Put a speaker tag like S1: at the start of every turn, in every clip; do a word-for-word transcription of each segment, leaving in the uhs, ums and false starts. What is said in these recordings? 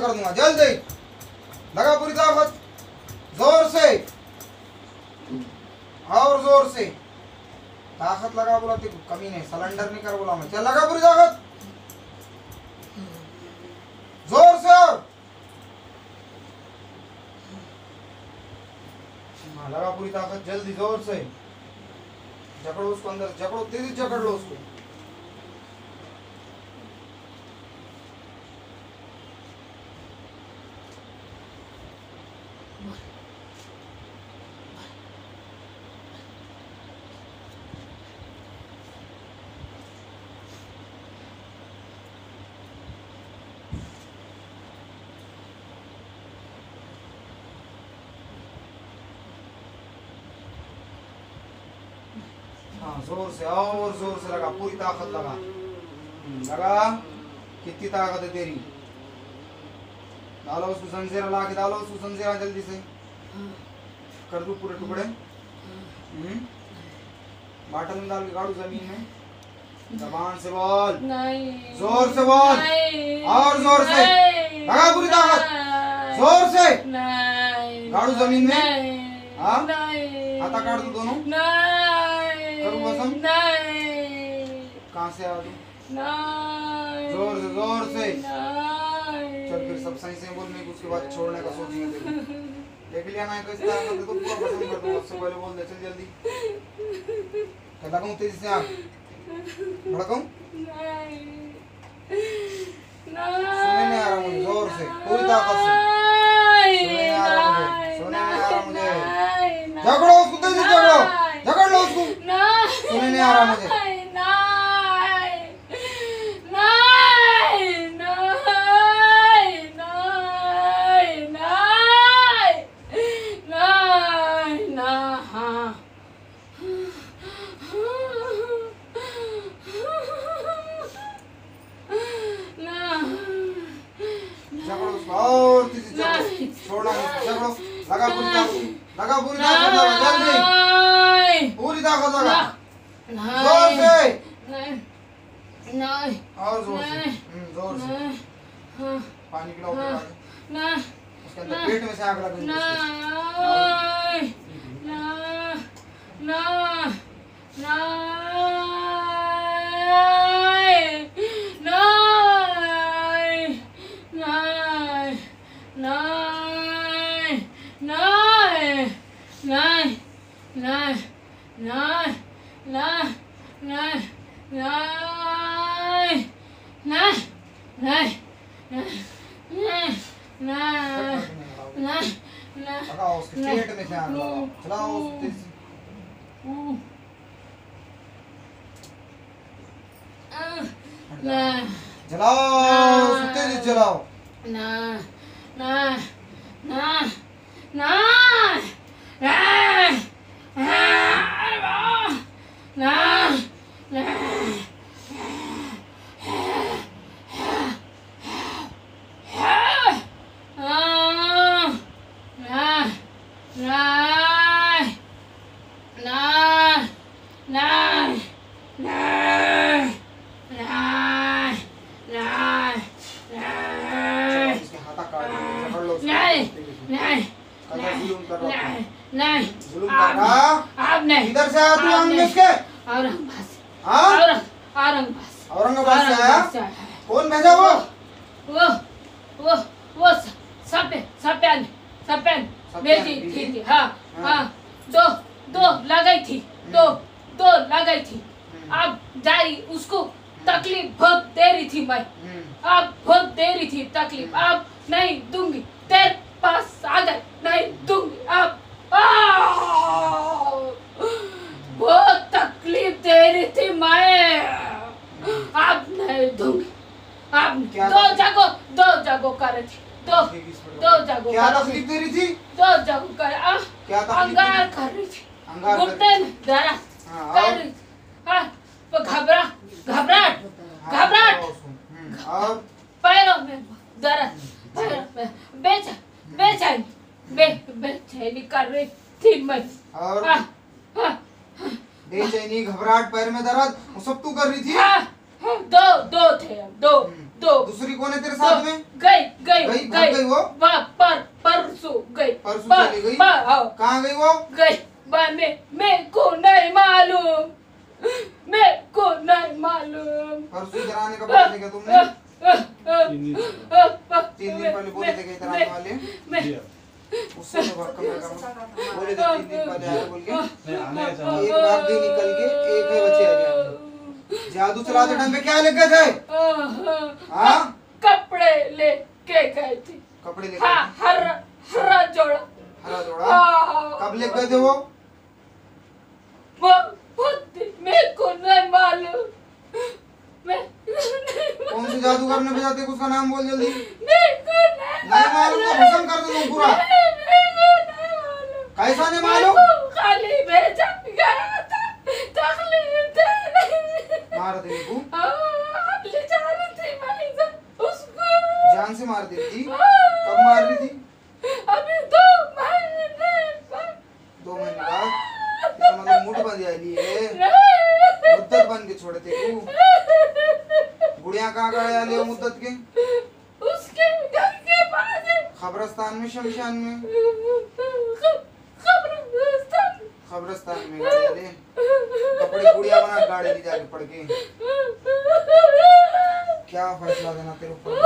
S1: कर दूंगा, जल्दी लगा पूरी ताकत, जोर से और जोर से ताकत लगा। बोला तो कमी नहीं, सिलेंडर नहीं कर बोला मैं, चल लगा पूरी ताकत, जोर से और लगा पूरी ताकत, जल्दी जोर से जकड़ो उसको, अंदर जकड़ो, तेजी जकड़ लो उसको। हाँ जोर से और जोर से लगा, पूरी ताकत लगा, लगा। कितनी ताकत है तेरी, डालो उसको जंजीर ला के, डालो उसको जंजीर जल्दी से, कर दो पूरे टुकड़े। बाटल में डाल के गाड़ू जमीन में, जबान से बोल,
S2: नहीं,
S1: जोर से बोल, और जोर से लगा पूरी ताकत, जोर से गाड़ू जमीन में। हाँ हाथा काट दो दोनों, करूँ कसम, कहाँ से आ दूँ, जोर से जोर से, चल फिर सब सही से बोलने, उसके बाद छोड़ने का सोचेंगे। देखो देख लिया ना किस तरह करते तो पूरा खत्म कर दूंगा, उससे पहले बोल दे, चल जल्दी क्या लगाऊं, तेजी से आग भड़काऊं, सुनने नहीं आ रहा मुझे, जोर से पूरी ताकत से, सुनने नहीं आ रहा मुझे, सुनने नहीं आ रहा मुझे, झगड़ो उसको, तेजी झगड़ो, झगड़ लो उसको, सुनने नहीं आ रहा मुझे। और किसी जगह छोड़ना नहीं, झगड़ो, लगा पूरी ताकत, लगा पूरी ताकत लगा, जल्दी पूरी ताकत लगा, जोर से और जोर से, जोर से पानी पिलाओ, उसके अंदर पेट में से आग लग लगाओ उसके पेट में से आग लगाओ, चलाओ उसको, जलाओ उसको, तेजी जलाओ,
S2: ना ना ना ना
S1: इधर से आया तू, आंगन के औरंगाबाद से आया, कौन भेजा वो,
S2: वो वो वो सफेद सफेद सफेद भेजी थी, हाँ हाँ, दो दो लगाई थी, दो दो लगाई थी। अब जारी उसको तकलीफ बहुत दे रही थी मैं, अब बहुत दे रही थी तकलीफ, अब नहीं दूंगी, तेरे पास आ गए, नहीं दूंगी अब, बहुत तकलीफ दे रही थी मैं, अब नहीं दूंगी, अब दो जगह दो जगह कर रही थी, दो दो जगह
S1: क्या तकलीफ दे रही थी,
S2: दो जगह कर,
S1: क्या
S2: अंगार कर रही थी, घुटने में दर्द कर रही थी, हाँ घबरा घबराहट घबराहट, पैरों में दर्द, पैरों में बेचैन बेचैन बे बेचैनी कर रही थी मैं,
S1: और
S2: हाँ हाँ
S1: बेचैनी घबराहट पैर में दर्द वो सब तू कर रही थी,
S2: हाँ, हाँ, दो दो थे, दो दो,
S1: दूसरी कौन है तेरे साथ में,
S2: गई गई
S1: गई कब गई वो?
S2: वाह पर परसों गई।
S1: परसों चली गई? कहाँ गई वो?
S2: गई मैं मैं को नहीं मालूम, मैं को नहीं मालूम।
S1: परसों इधर आने का पता नहीं क्या तुमने? तीन दिन पहले बोले थे कि इधर आने वाले। उससे तो बहुत कम है। बोले थे तीन दिन पहले आए बोल के। एक बार भी निकल के एक ही बचे रह गए। जादू चलाते टाइम पे क्या लेके थे? हाँ?
S2: कपड़े लेके गए थे।
S1: कपड़े लेके?
S2: हाँ, हरा हरा जोड़ा।
S1: हरा जोड़ा? कब लेके गए थे वो?
S2: वो मेरे को नहीं मालूम। मैं
S1: कौन से जादूगर ने भेजा थे? उसका नाम बोल जल्दी।
S2: मेरे को नहीं
S1: नहीं मालूम तो खत्म कर दो तुम पूरा। कैसा नहीं मालूम?
S2: खाली भेजा गया था, तकलीफ दे
S1: मार दे तू?
S2: ले जा रही थी मैं उसको।
S1: जान से मार दी थी? कब मार रही थी?
S2: अभी दो महीने
S1: दो महीने बाद? इसका मतलब मुठ बंद जाएगी है? मुद्दत बन के छोड़े थे तू? गुड़िया कहाँ गए ले मुद्दत के?
S2: उसके घर के पास है।
S1: खबरस्तान में, शमशान में?
S2: खबरस्तान
S1: खबरस्तान में गाड़ी ले कपड़े गुड़िया बना गाड़ी ले जाके पड़ के। क्या फैसला देना तेरे ऊपर?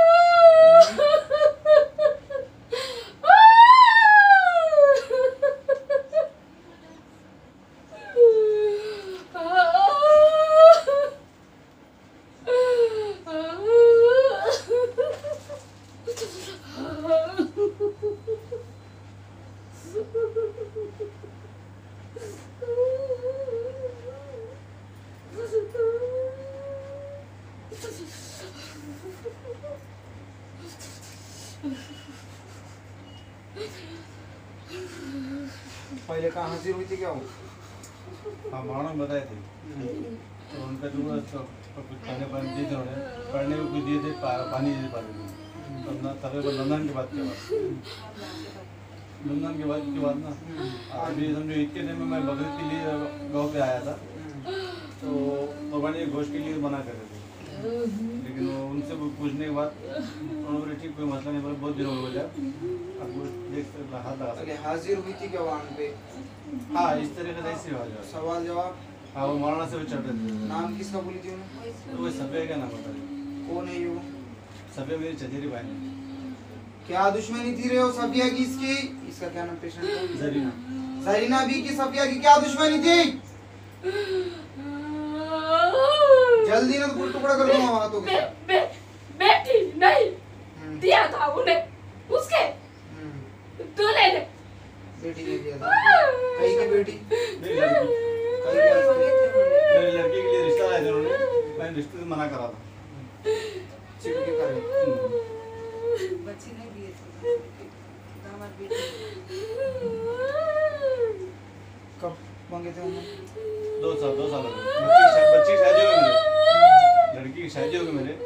S1: पहले कहाँ हाजिर हुई थी क्या वो?
S3: हाँ मानो बताए थे तो उनका जो तो कुछ खाने पानी दिए थे उन्होंने, पढ़ने को कुछ दिए थे, पा, पानी दिए थे पानी को तकरीबन रमजान के बाद के बाद रमजान के बाद के बाद ना अभी समझो ईद के दिन में मैं बकरीद के लिए गाँव पे आया था तो कुर्बानी गोश्त के लिए मना कर रहे थे, लेकिन वो उनसे पूछने के बाद उन्होंने बोले ठीक कोई मसला नहीं, बोले बहुत दिन हो गया अब गोश्त देख कर हाथ लगा
S1: पहले हाजिर हुई थी क्या वहाँ पे?
S3: हाँ इस तरीके से ऐसे हो जाए
S1: सवाल जवाब?
S3: हाँ वो मौलाना से भी चढ़ रहे थे।
S1: नाम किसका बोली थी उन्होंने?
S3: तो वो सफे का नाम बता
S1: कौन है ये?
S3: सफे मेरी चचेरी भाई है।
S1: क्या दुश्मनी थी रे वो सफिया की इसकी? इसका क्या नाम पेशेंट का?
S3: जरीना।
S1: जरीना बी की सफिया की क्या दुश्मनी थी? जल्दी ना तो पूरा टुकड़ा कर दूंगा वहाँ तो
S2: बे, बे, बेटी नहीं दिया था उन्हें उसके दूल्हे ने।
S1: बेटी ने दिया था? कहीं की बेटी?
S3: मेरी लड़की।
S1: कहीं की?
S3: मेरी लड़की के लिए रिश्ता लाए थे उन्होंने, मैंने रिश्ते से मना करा था।
S1: चिपके करे।
S4: बच्ची नहीं दिए थे दामाद बेटी।
S1: कब मांगे थे उन्होंने?
S3: दो साल दो साल हो गए। बच्ची की बच्ची की शादी हो गई मेरे, लड़की की शादी हो गई मेरे।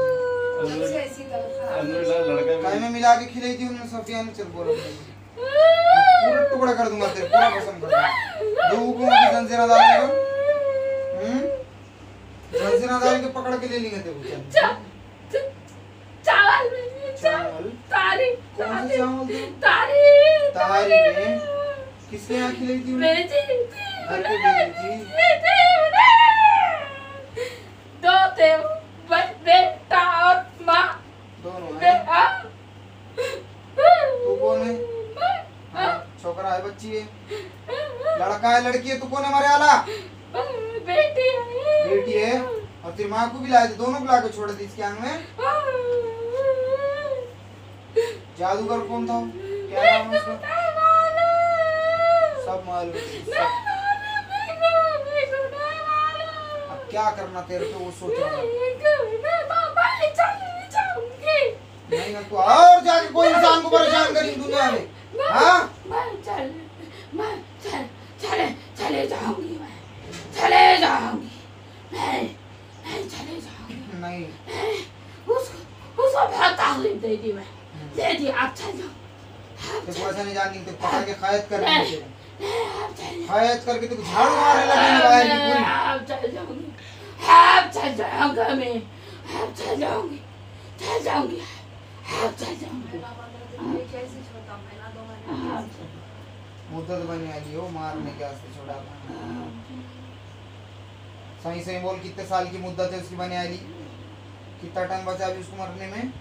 S3: लड़का
S1: काय में मिला के खिलाई थी उन्होंने सफिया ने? चल बोलो पूरा टुकड़ा कर दूंगा तेरे, पूरा कसम कर दूंगा। दो हुकुमों की जंजीरें डालेंगे, हम्म जंजीरें डाल के पकड़ के ले लेंगे तेरे को।
S2: चावल में
S1: चावल?
S2: तारी
S1: कौन सा चावल थे?
S2: तारी
S1: तारी में किसने यहाँ खिलाई थी उन्हें?
S2: बेटी
S1: घर पे भेजी थी?
S2: दो थे बेटा और माँ
S1: दोनों
S2: बे,
S1: है?
S2: हाँ?
S1: तू कौन है? हाँ, छोकरा है बच्ची है? लड़का है लड़की है? तू कौन है हमारे आला?
S2: बेटी है।
S1: बेटी है? और तेरी माँ को भी लाए थे, दोनों को ला के छोड़े थे इसके आंग में? जादूगर कौन था? क्या नाम है उसका? सब मालूम है। अब क्या करना तेरे को वो सोच रहा है। नहीं ना तू और जाके कोई इंसान को परेशान करी दुनिया में? हाँ?
S2: मैं चल मैं चल चले चले जाऊंगी, मैं चले जाऊंगी, मैं मैं चले जाऊंगी।
S1: नहीं
S2: उसको उसको बहुत तकलीफ दे दी, मैं दे दी। आप चल जाओ।
S1: तो ऐसा नहीं जानी तो पकड़ के खैद कर
S2: नहीं,
S1: लेंगे।
S2: आप चल
S1: खैद करके तो झाड़ू मारने लगेंगे बाहर की पूरी।
S2: आप चल जाऊंगी, आप चल जाऊंगा मैं, आप चल जाऊंगी, चल जाऊंगी, चल जाऊंगी।
S4: ये कैसे छोटा महीना दो महीने
S1: मुद्दत बनी आई हो मारने के वास्ते छोड़ा सही सही बोल कितने साल की मुद्दत है उसकी बने आई कितना टाइम बचा अभी उसको मरने में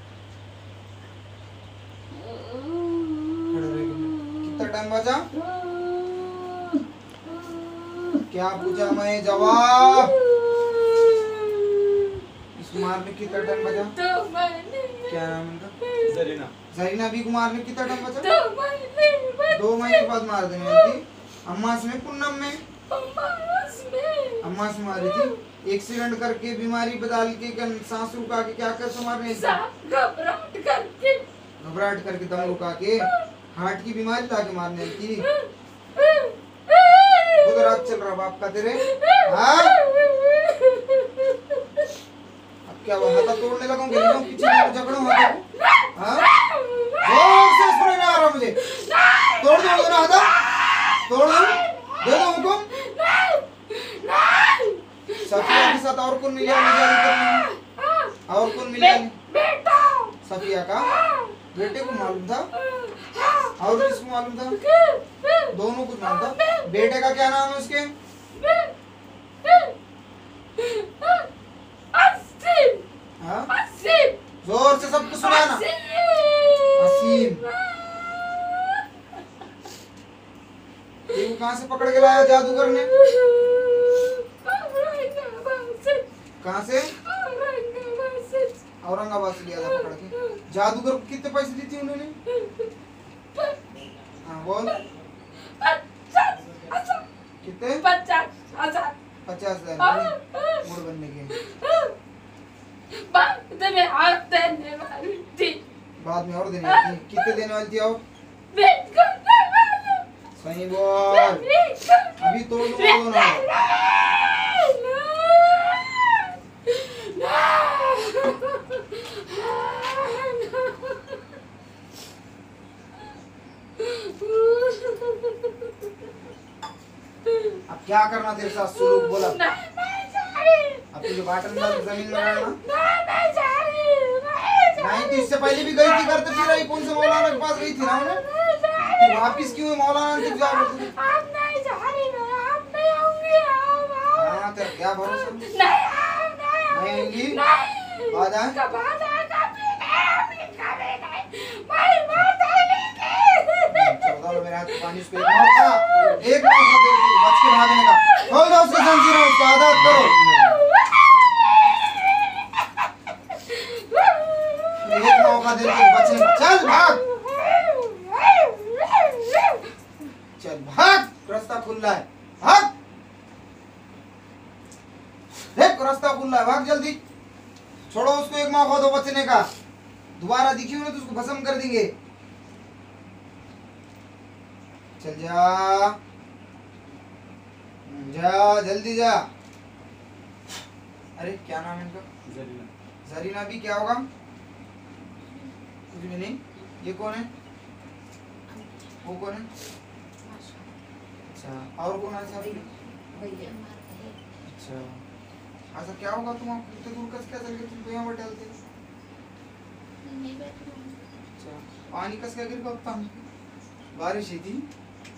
S1: कितना टाइम बचा क्या पूछा मैं जवाब इसको मारने कितना टाइम बचा
S2: दो महीने
S1: क्या नाम उनका
S3: जरीना
S1: जरीना भी को मारने कितना टाइम बचा
S2: दो महीने
S1: दो महीने के बाद मार देने वाली थी अम्मा में पूनम में
S2: अम्मास में
S1: अम्मा से मारी थी एक्सीडेंट करके बीमारी बदल के क्या सांस रुका के क्या कर मारने
S2: सांप घबराहट करके
S1: घबराहट करके दम रुका के हार्ट की बीमारी ला के मारने की उधर रात चल रहा बाप का तेरे हाँ अब क्या हुआ हाथा तोड़ने लगा हूँ पीछे झगड़ा हुआ हाँ जोर से सुनने आ रहा मुझे तोड़ दो दोनों हाथा तोड़ दो दे दो हुकुम सफिया के साथ और कौन मिला मुझे और कौन मिला
S2: बेटा
S1: सफिया का बेटे को मालूम था और किसको मालूम था दोनों को मालूम था बेटे का क्या नाम है उसके हाँ जोर से सबको सुनाना असीम कहाँ से पकड़ के लाया जादूगर ने कहाँ से औरंगाबाद से लिया था पकड़ के जादूगर को कितने पैसे दी थी उन्होंने हाँ बोल कितने
S2: पचास हजार
S1: पचास हजार मूड बनने के
S2: बाद में और देने वाली थी
S1: बाद में और देने वाली थी कितने देने वाली थी और
S2: बेच करने वाली
S1: सही बोल अभी तोड़ दूंगा दोनों अब क्या करना तेरे साथ सुलूक बोला अब तुझे बाटन डाल जमीन में डालना नहीं तो इससे पहले भी गई थी करते फिर आई कौन से मौलाना के पास गई थी ना उन्हें तो वापिस क्यों हुई मौलाना ने तुझे हाँ तेरा क्या भरोसा नहीं आएंगी आ जाए चौदह मेरे हाथ पानी उसको एक मौका एक मौका दे बच के भागने का खोल दो उसके जंजीरें उसको आजाद करो एक मौका दे दो बचने का चल भाग चल भाग रास्ता खुला है भाग देख रास्ता खुला है भाग जल्दी छोड़ो उसको एक मौका दो बचने का दोबारा दिखी ना तो उसको भस्म कर देंगे चल जा जा जल्दी जा अरे क्या नाम है इनका
S3: जरीना
S1: जरीना भी क्या होगा कुछ भी नहीं ये कौन है वो कौन है अच्छा और कौन है सर अच्छा अच्छा क्या होगा तुम इतने दूर कस क्या चल गए तुम तो यहाँ पर टहलते अच्छा पानी कस क्या गिर गया उतना बारिश ही थी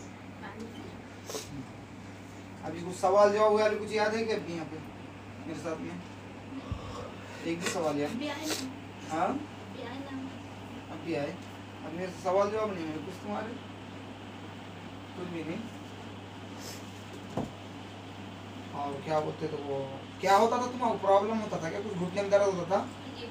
S1: अभी कुछ सवाल जवाब हुआ कुछ याद है क्या अभी यहाँ पे मेरे साथ में एक भी सवाल याद हाँ अभी आए अब मेरे से सवाल जवाब नहीं है कुछ तुम्हारे कुछ भी नहीं और क्या बोलते तो वो क्या होता था तुम्हारा प्रॉब्लम होता था क्या कुछ घुटने में दर्द होता था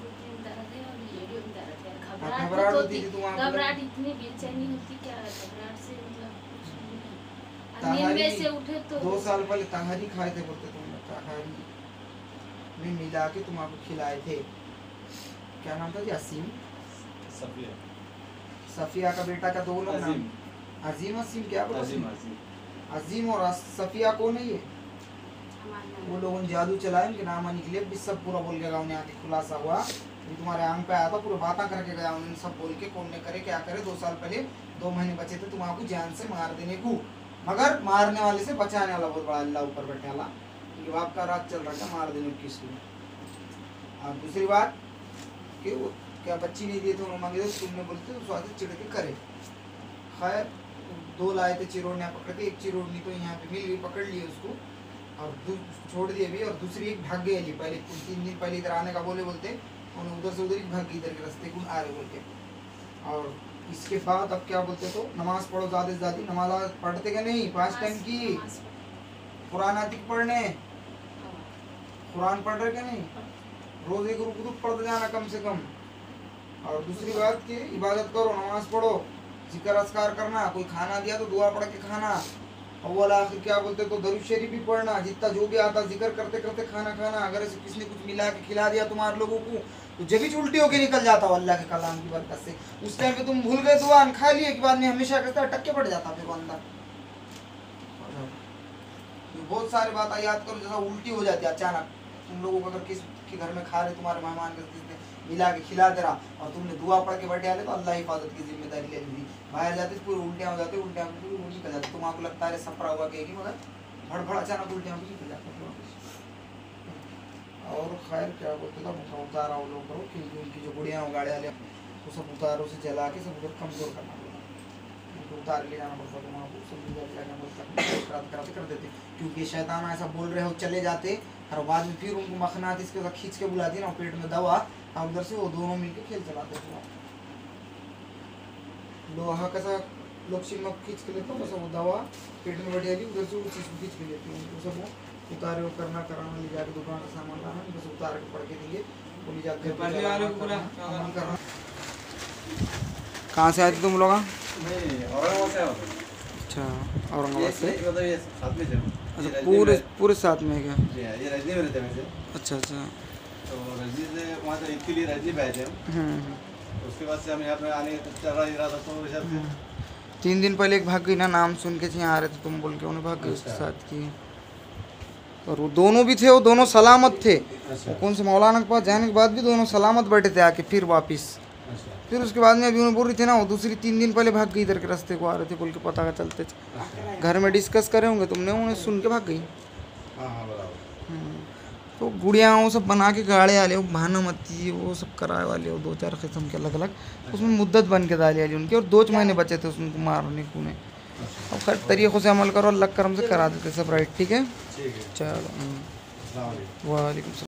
S1: घबराहट होती थी तुम्हारा
S2: घबराहट इतनी बेचैनी होती क्या घबराहट से मतलब नींद
S1: ताहारी
S2: में से उठे तो
S1: दो साल पहले ताहारी खाए थे बोलते तुम ताहारी में मिला के तुम आपको खिलाए थे क्या नाम था जी असीम
S3: सफिया
S1: सफिया का बेटा का दो लोग नाम अजीम असीम क्या बोला
S3: अजीम अजीम
S1: अजीम और सफिया कौन है ये वो लोगों ने जादू चलाया उनके नाम निकले भी सब पूरा बोल के गाँव ने आके खुलासा हुआ भी तुम्हारे आंग पे आया था पूरा बातें करके गया उन्होंने सब बोल के कौन ने करे क्या करे दो साल पहले दो महीने बचे थे तुम आपको जान से मार देने को मगर मारने वाले से बचाने वाला बहुत बड़ा अल्लाह ऊपर बैठे वाला उनके बाप का राज चल रहा था मार देने किसको और दूसरी बात कि वो क्या बच्ची नहीं दिए थे उन्होंने मांगे थे, तुमने बोलते तो स्वाद चिड़ के करे। खैर दो लाए थे चिरोड़ियाँ पकड़ के, एक चिरोड़नी तो यहाँ पे मिल गई, पकड़ ली उसको और छोड़ दिए भी, और दूसरी एक भाग गई अली। पहले कुछ तीन दिन पहले इधर आने का बोले बोलते उन्होंने उधर से उधर ही भाग गई, इधर के रास्ते को आ रहे बोल के। और इसके बाद अब क्या बोलते तो नमाज पढ़ो ज़्यादा से ज़्यादा। नमाज पढ़ते क्या नहीं, पाँच टाइम की कुरान आतिक पढ़ने, कुरान पढ़ रहे क्या नहीं, रोज एक रुकू पढ़ते जाना कम से कम। और दूसरी बात की इबादत करो, नमाज पढ़ो, जिक्र अस्कार करना, कोई खाना दिया तो दुआ पढ़ के खाना, अव्वल आखिर क्या बोलते तो दरूद शरीफ भी पढ़ना, जितना जो भी आता जिक्र करते करते खाना खाना। अगर ऐसे किसी ने कुछ मिला के खिला दिया तुम्हारे लोगों को तो जब भी उल्टी होके निकल जाता हो अल्लाह के कलाम की बरकत से। उस टाइम पे तुम भूल गए दुआ खा लिए के बाद में हमेशा करता टक्के पड़ जाता फिर अंदर। बहुत सारी बात याद करो, जैसा उल्टी हो जाती है अचानक तुम लोगों को, अगर किस के घर में खा रहे तुम्हारे मेहमान के किसने मिला के खिला दे रहा और तुमने दुआ पढ़ के बैठे आए तो अल्लाह हिफाजत की जिम्मेदारी ले ली। बाहर जाते पूरी उल्टियाँ हो जाती, उल्टियाँ पूरी उल्टी कर जाती, तुम्हारा लगता है सपरा हुआ कहेगी मगर भड़भड़ अचानक उल्टियाँ भी निकल जाती। और खैर क्या बोलते था मुखा उतारा वो लोग करो, क्योंकि उनकी जो गुड़ियाँ गाड़ियाँ ले वो सब उतारो से जला के सब उधर कमजोर करना पड़ता, उनको उतार ले जाना पड़ता तो वहाँ सब कराते कर देते, क्योंकि शैतान ऐसा बोल रहे हो चले जाते और बाद में फिर उनको मखनात इसके साथ खींच के बुलाती ना पेट में दवा, और उधर से वो दोनों मिलके खेल चलाते थे। लोहा कैसा लोग में खींच के लेते हैं, वो दवा पेट में बैठी उधर से वो चीज़ को खींच के लेती है, उनको सब वो उतारे वो करना कराना, ले जाकर दुकान का सामान लाना, बस उतार के पढ़ के देंगे वो ले जाकर करना। कहाँ से आए थे तुम लोग? अच्छा औरंगाबाद से। अच्छा पूरे पूरे साथ में क्या?
S3: ये रजनी में रहते हैं।
S1: अच्छा अच्छा।
S3: तो रजनी से वहाँ से ईद के लिए रजनी पे आए थे हम, उसके बाद से हम यहाँ पे आने चल रहा ही रहा था तो हिसाब से
S1: तीन दिन पहले एक भाग गई ना, नाम सुन के यहाँ आ रहे थे तुम बोल के उन्हें भाग गई उसके साथ की। और वो दोनों भी थे, वो दोनों सलामत थे।
S3: अच्छा।
S1: कौन से मौलाना के पास जाने के बाद भी दोनों सलामत बैठे थे आके फिर वापस।
S3: अच्छा।
S1: फिर उसके बाद में अभी उन्हें बोल रही थी ना वो दूसरी तीन दिन पहले भाग गई, इधर के रास्ते को आ रहे थे बोल के पता का चलते थे। घर में डिस्कस करे होंगे तुमने, उन्हें सुन के भाग गई।
S3: हाँ हाँ बराबर।
S1: तो गुड़िया वो सब बना के गाड़े वाले वो भानुमती वो सब कराए वाले वो दो चार किस्म के अलग अलग, उसमें मुद्दत बन के डाली वाली उनकी, और दो महीने बचे थे उसको मारने को उन्हें। अब खैर तरीक़ों से अमल करो, अल्लाह करम से करा देते सब राइट। ठीक है
S3: ठीक है
S1: चलो।
S3: अस्सलाम वालेकुम।
S1: वालेकुम।